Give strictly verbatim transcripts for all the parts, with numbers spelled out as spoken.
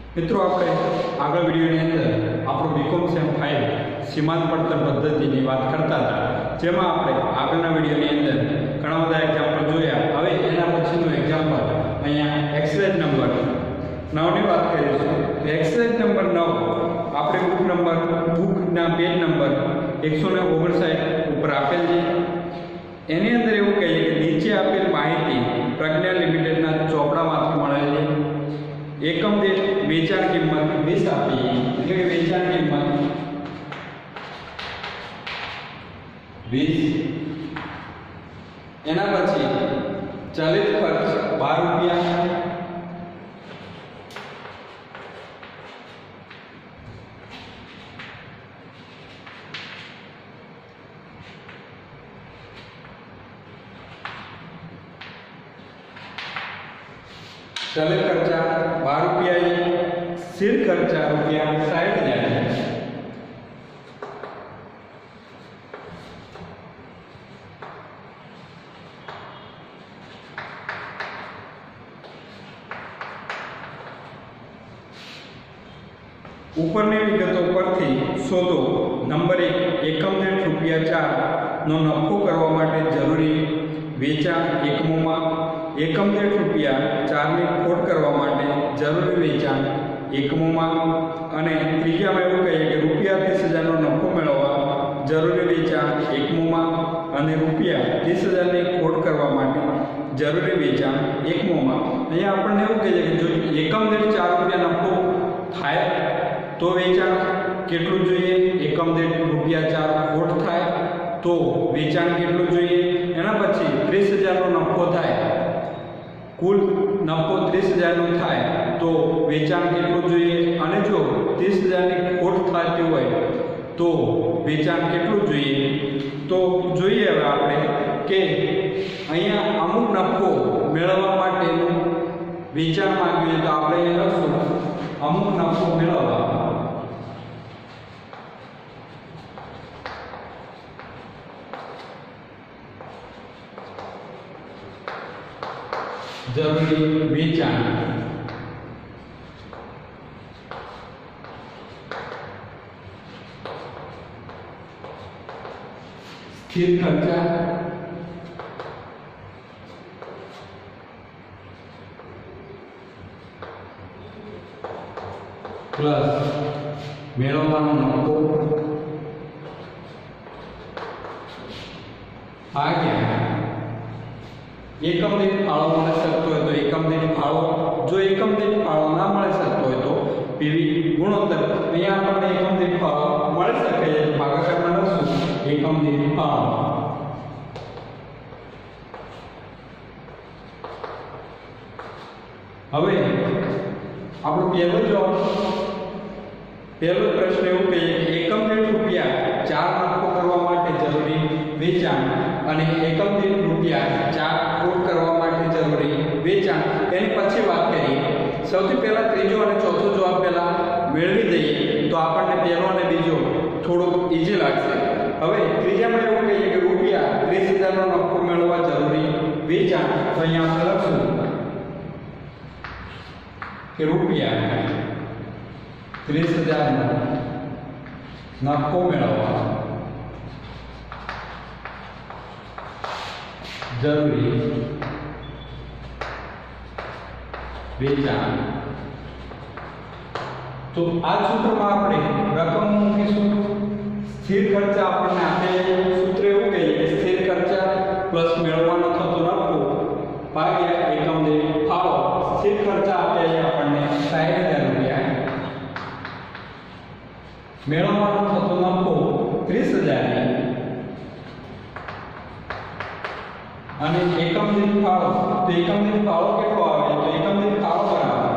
मित्रों આપણે આગળ વિડિયોની અંદર આપણો બીકોમ સેમ फाइव સીમાંત પડતર પદ્ધતિની વાત કરતા હતા, જેમાં આપણે આગળના વિડિયોની અંદર ઘણા બધા એક્ઝામ્પલ જોયા। હવે એના પછીનું એક્ઝામ્પલ અહીંયા એક્સરસાઇઝ નંબર नौ ની વાત કરીશું। તો એક્સરસાઇઝ નંબર नौ આપણે બુક નંબર બુકના પેજ નંબર एक सौ ओगणसाठ ઉપર આપેલ છે। એની અંદર એવું કહે છે કે નીચે આપેલ માહિતી પ્રજ્ઞા લિમિટેડના ચોપડામાંથી મળેલ છે। एकम दीठ वेचाण किंमत वीस आपी એટલે કે વેચાણ કિંમત वीस। એના પછી ચલિત ખર્ચ बारह રૂપિયા। चलित खर्चा बारह रुपया है, स्थिर खर्चा रुपया साठ हजार है। ऊपरनी विगतो परथी शोधो नंबर एक एकम दीठ रुपया चार नो नफो करवा माटे जरूरी वेचाण एकमों एकम दीठ रुपया चार ની ખોટ કરવા માટે જરૂરી વેચાણ એકમોમાં અને ત્રીજામાં એવું કહીએ કે રૂપિયા तीस हज़ार નો નફો મેળવવા જરૂરી વેચાણ એકમોમાં અને રૂપિયા तीस हज़ार ની ખોટ કરવા માટે જરૂરી વેચાણ એકમોમાં। અહીંયા આપણને એવું કહીએ કે જો એકમ દીઠ चार રૂપિયા નફો થાય તો વેચાણ કેટલું જોઈએ, એકમ દીઠ રૂપિયા चार ખોટ થાય તો વેચાણ કેટલું જોઈએ। એના પછી तीस हज़ार નો નફો થાય, कुल नफो तीस हज़ार नो थाय तो वेचाण केटलुं जोईए अने जो तीस हज़ार ની ખોટ થતી હોય તો વેચાણ કેટલું જોઈએ। તો જોઈએ હવે આપણે કે અહીંયા અમુક નફો મેળવવા માટેનું વેચાણ માંગ્યું છે, તો આપણે અહીંયા લખશું અમુક નફો મેળવવા जरूरी वेचाण स्थिर खर्चा प्लस मेळवવાનો नफो भाग्या एकम दीठ फाळो मळी शकतो હોય તો એકમ દીઠ ફાળો, જો એકમ દીઠ ફાળો ના મળી શકતો હોય તો પીવી ગુણોત્તર। અહીંયા આપણને એકમ દીઠ ફાળો મળી શકે છે, ભાગાકારમાં લખશું એકમ દીઠ ફાળો। હવે આપણો પહેલો જવાબ પહેલો પ્રશ્ન એવું કહે છે કે એકમ દીઠ રૂપિયા ચાર નફો કરવા માટે જરૂરી વેચાણ અને એકમ દીઠ રૂપિયા ચાર ખોટ કરવા માટે જરૂરી વેચાણ। એની પછી વાત કરીએ, સૌથી પહેલા ત્રીજો અને ચોથો જવાબ પહેલા મેળવી દઈએ તો આપણને પહેલો અને બીજો થોડો ઈઝી લાગશે। હવે ત્રીજામાં એવું કહીએ કે રૂપિયા ત્રીસ હજાર નો નફો મેળવવા જરૂરી વેચાણ, તો અહીંયા આપણે લખશું કે રૂપિયા ત્રીસ હજાર નો નફો મેળવવા जरूरी वेचाण। तो आ सूत्र में આપણે રકમ મૂકીશું। સ્થિર ખર્ચા આપણને આપે સૂત્ર એવું કહે કે સ્થિર ખર્ચા પ્લસ મેળવવાનો થતો નફો ભાગ્યા એકમ દીઠ ફાળો। સ્થિર ખર્ચા આપે આપણને साठ हज़ार રૂપિયા, મેળવવાનો થતો નફો तीस हज़ार અને એકમ દીઠ ફાળો, તો એકમ દીઠ ફાળો કેટલો આવે તો એકમ દીઠ ફાળો બરાબર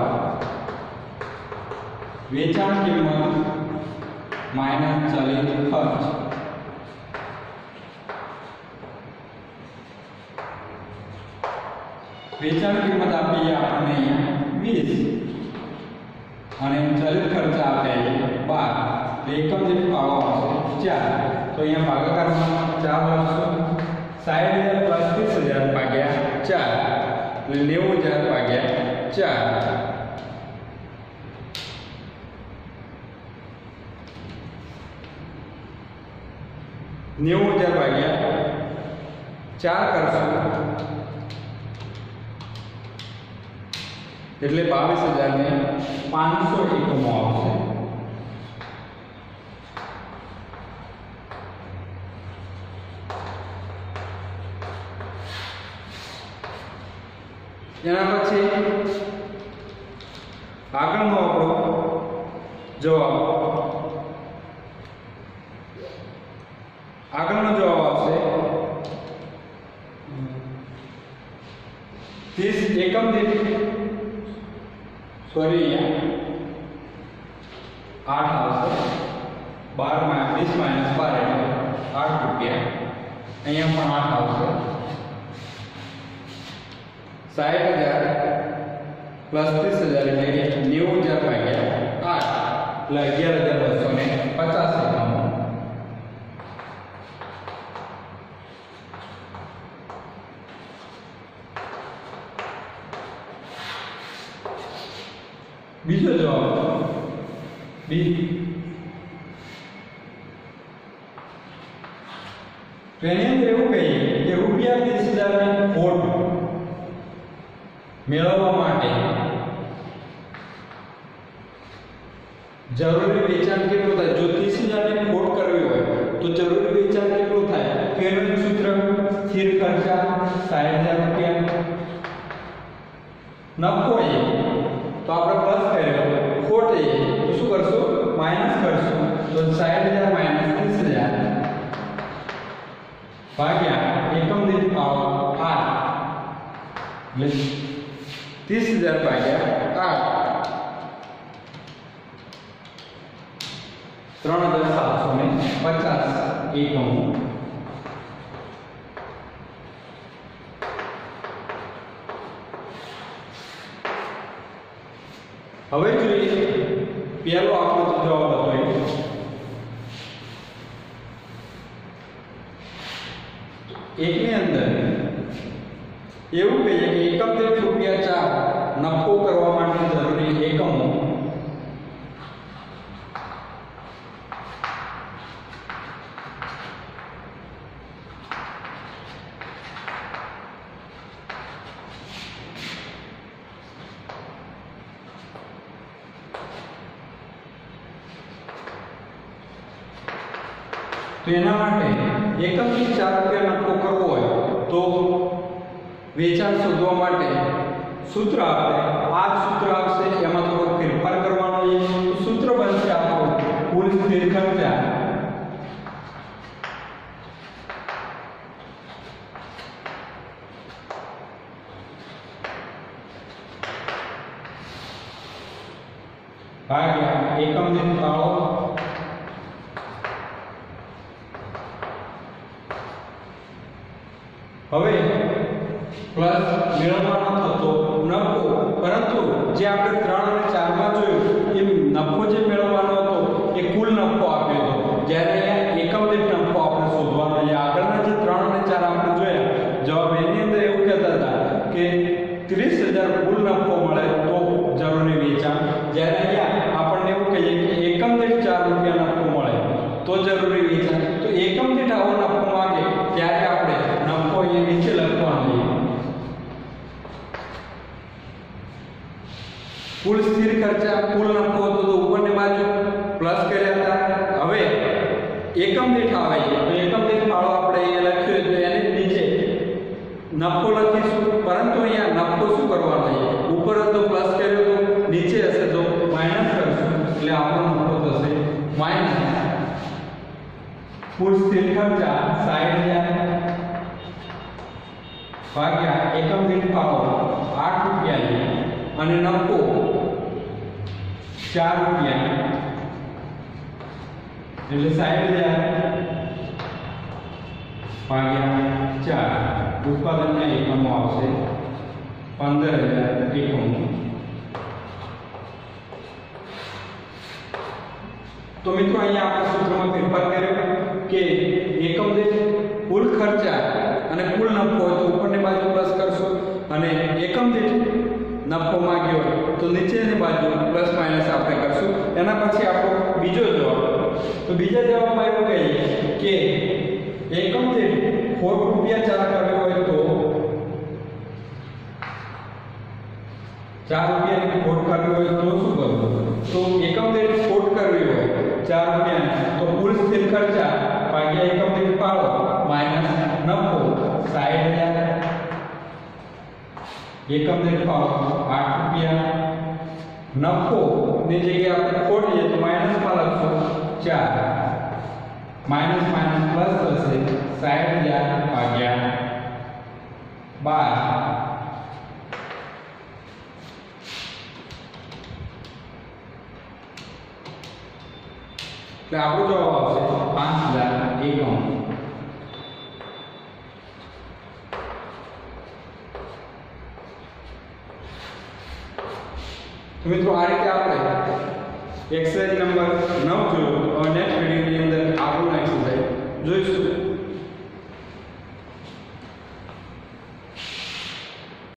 વેચાણ કિંમત માઈનસ ચલિત ખર્ચ। વેચાણ કિંમત આપી આપણને અહીંયા વીસ અને ચલિત ખર્ચ આપે बारह, તો એકમ દીઠ ફાળો આવશે चार। तो અહીંયા ભાગાકારમાં चार લખશું साठ हज़ार प्लस तीस हज़ार भाग्या चार, नेव हज़ार भाग्या चार। નેવું હજાર ભાગ્યા ચાર કરશું એટલે બાવીસ હજાર ને પાંચસો એકમો આવશે. એના પછી આગળનો આપણો જવાબ આગળનો જવાબ આવશે ત્રીસ એકમ દીઠ સોરી આઠ આવશે. બાર માં વીસ માઇનસ બાર એટલે આઠ રૂપિયા. અહીંયા પણ આઠ આવશે. સાઠ હજાર પ્લસ ત્રીસ હજાર એટલે નેવું હજાર ભાગ્યા આઠ એટલે અગિયાર હજાર બસો ને પચાસ એકમો. બીજો જવાબ બી. તો એની અંદર એવું કહીએ કે રૂપિયા ત્રીસ હજાર ની ખોટ મેળવવા માટે જરૂરી વેચાણ કેટલું થાય? જો ત્રીસ હજાર ની ખોટ કરવી હોય તો જરૂરી વેચાણ કેટલું થાય? તો એનું સૂત્ર સ્થિર ખર્ચા સાઠ હજાર રૂપિયા, નફો એ તો આપણે પ્લસ કર્યો, ખોટ એ તો શું કરશું? માઈનસ કરશું. તો સાઠ હજાર માઈનસ ત્રીસ હજાર ભાગ્યા એકમ દીઠ પાવર આઠ એટલે ત્રીસ હજાર ભાગ્યા આઠ ત્રણ હજાર સાતસો ને પચાસ એકમો. હવે જોઈએ પહેલો આપણો જવાબ હતો એકની અંદર એવું કહીએ કે એકમ દીઠ રૂપિયા ચાર નફો કરવા માટે જરૂરી એકમો તો એના માટે એકમ દીઠ ચાર રૂપિયા નફો કરવો હોય તો વેચાણ શોધવા માટે સૂત્ર આપણે આ સૂત્ર આવશે, એમાં થોડો ફેરફાર કરવાનો છે. સૂત્ર બનશે આપણું કુલ સ્થિર ખર્ચા ભાગ્યા એકમ દીઠ ફાળો હવે પ્લસ મેળવવાનો થતો નફો, પરંતુ જે આપણે ત્રણ અને ચાર માં જોયું એ નફો જે મેળવવાનો હતો એ કુલ નફો આપ્યો હતો, જ્યારે અહીંયા એકમ દીઠ નફો આપણે શોધવાનો છે. આગળના જે ત્રણ અને ચાર આપણે જોયા જવાબ એની અંદર એવું કહેતા હતા કે ત્રીસ હજાર કુલ નફો મળે તો જરૂરી વેચાણ, જ્યારે અહીંયા આપણને એવું કહીએ કે એકમ દીઠ ચાર રૂપિયા નફો મળે તો જરૂરી વેચાણ. તો એકમ દીઠ આવો નફો માંગે ત્યારે આપણે નફો અહીંયા નીચે લખવાનો છે. કુલ સ્થિર ખર્ચા કુલ નફો હતો તો ઉપરની બાજુ પ્લસ કર્યા હતા. હવે એકમ દીઠ આવે છે તો એકમ દીઠ ફાળો આપણે અહીંયા લખ્યો તો એને નીચે નફો લખીશું, પરંતુ અહીંયા નફો શું કરવાનો છે? ઉપર હતો પ્લસ કર્યો તો નીચે હશે તો માઈનસ કરશું, એટલે આપણો નફો થશે માઈનસ. કુલ સ્થિર ખર્ચા સાઠ હજાર ભાગ્યા એકમ દીઠ ફાળો આઠ રૂપિયા છે અને નફો ચાર રૂપિયા એટલે સાઠ હજાર ભાગ્યા ચાર ઉત્પાદનના એકમો આવશે પંદર હજાર એકમો. તો મિત્રો અહીંયા આપણે સૂત્રમાં ફેરફાર કર્યો કે એકમ દીઠ કુલ ખર્ચા અને કુલ નફો હોય તો ઉપરની બાજુ પ્લસ કરશું, અને એકમ દીઠ નફો માંગ્યો હોય તો નીચેની બાજુ પ્લસ માઇનસ આપણે કરશું. એના પછી આપણો બીજો જવાબ, તો બીજા જવાબમાં એવું કહીએ કે એકમ દીઠ ખોટ રૂપિયા ચાર કરવી હોય તો ચાર રૂપિયાની ખોટ કરવી હોય તો શું કરવું? તો એકમ દીઠ ખોટ કરવી હોય ચાર રૂપિયા તો કુલ સ્થિર ખર્ચા ભાગ્યા એકમ દીઠ ફાળો માઈનસ નફો સાઠ હજાર. એકમ દીઠ ફાળો આઠ રૂપિયા, નફો ની જગ્યાએ આપણે ખોટ છે તો માઈનસ માં લખશું ચાર, માઈનસ માઈનસ પ્લસ થશે સાઠ હજાર ભાગ્યા બાર. એટલે આપણો જવાબ આવશે પાંચ હજાર એકમ. મિત્રો આ રીતે આપણે એક્સરસાઇઝ નંબર નવ જોયો. નેક્સ્ટ